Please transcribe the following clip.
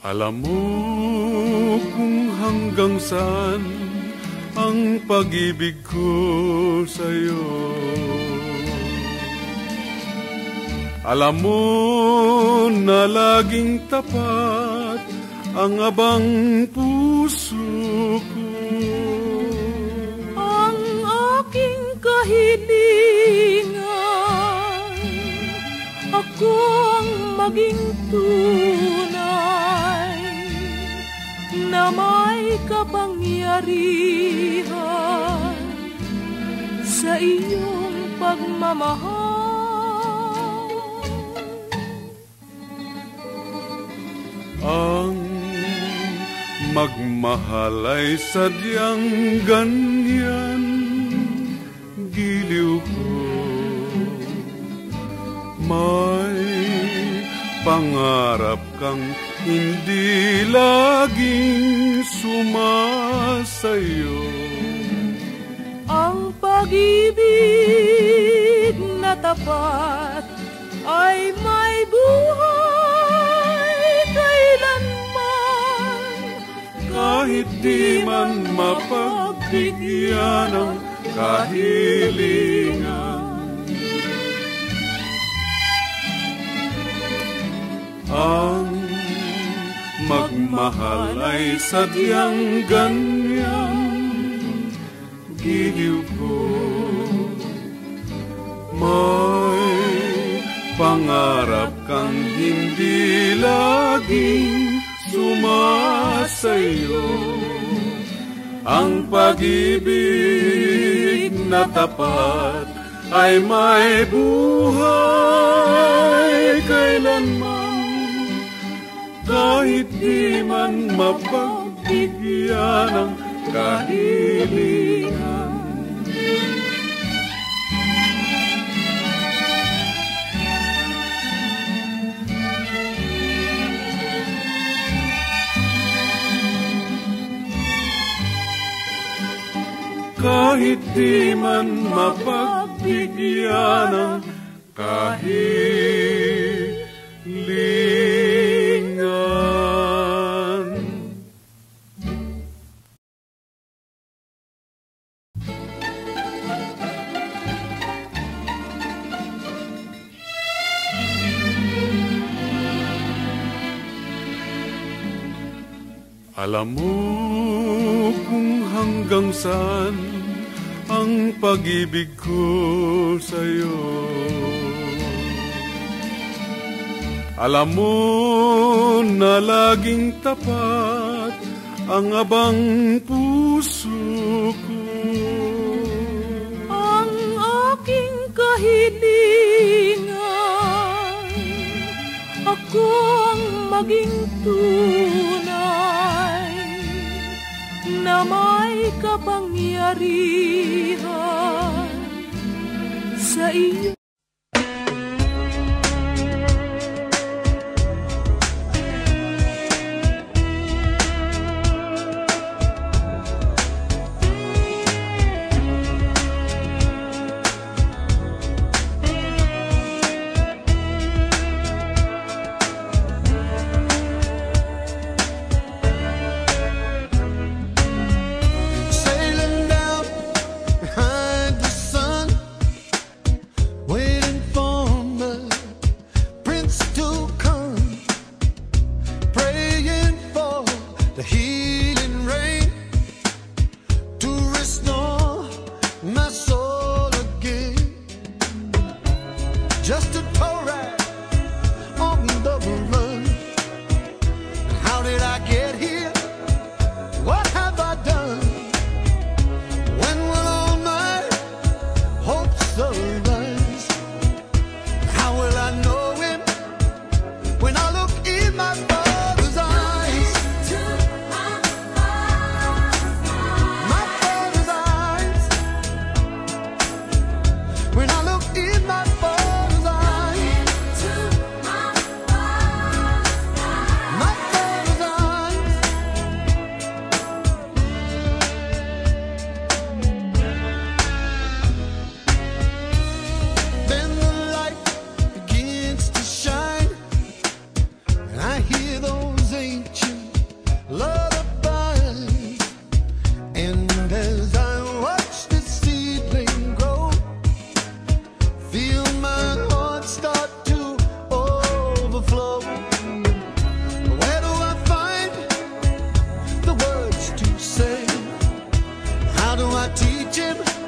Alam mo kung hanggang saan ang pag-ibig ko sa'yo. Alam mo na laging tapat ang abang puso ko. Ang aking kahilingan, ako ang maging tunay na may kapangyarihan sa iyong pagmamahal. Ang magmahal ay sadyang ganyan, giliw ko. May pangarap kang hindi laging sumasayo. Ang pag-ibig na tapat ay may buhay kailanman, kahit di man mapagbigyan ng kahilingan. Ang magmahal ay sadyang ganyan, giliw ko. May pangarap kang hindi laging sumasayo. Ang pag-ibig na tapat ay may buhay kailanman, kahit di man mapagbigyan ng kahilingan. Kahit di man mapagbigyan ng kahilingan. Alam mo kung hanggang saan ang pag-ibig ko sa'yo. Alam mo na laging tapat ang abang puso ko. Ang aking kahilingan, ako ang maging tunay na may kapangyarihan sa iyo. Sailing down behind the sun, Jib